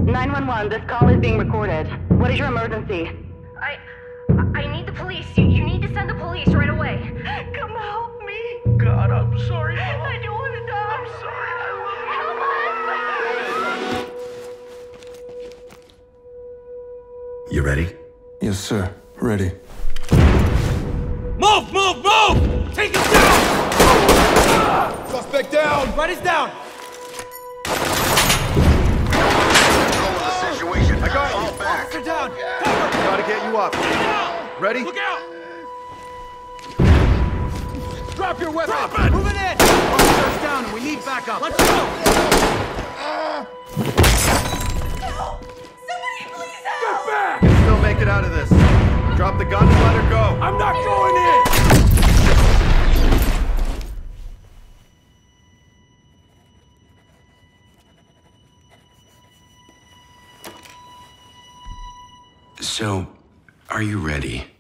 911, this call is being recorded. What is your emergency? I need the police. You need to send the police right away. Come help me. God, I'm sorry, Mom. I don't want to die. I'm sorry. I love you. Help us! You ready? Yes, sir. Ready. Move! Move! Move! Take him down! Suspect down! Buddy's down! I got you. Fall back. Officer down! Gotta get you up. Ready? Look out! Drop your weapon! Drop it! Move it in! Officer's down and we need backup. Let's go! Help! Somebody please help! Get back! You can still make it out of this. Drop the gun and let her go. I'm not going in! So, are you ready?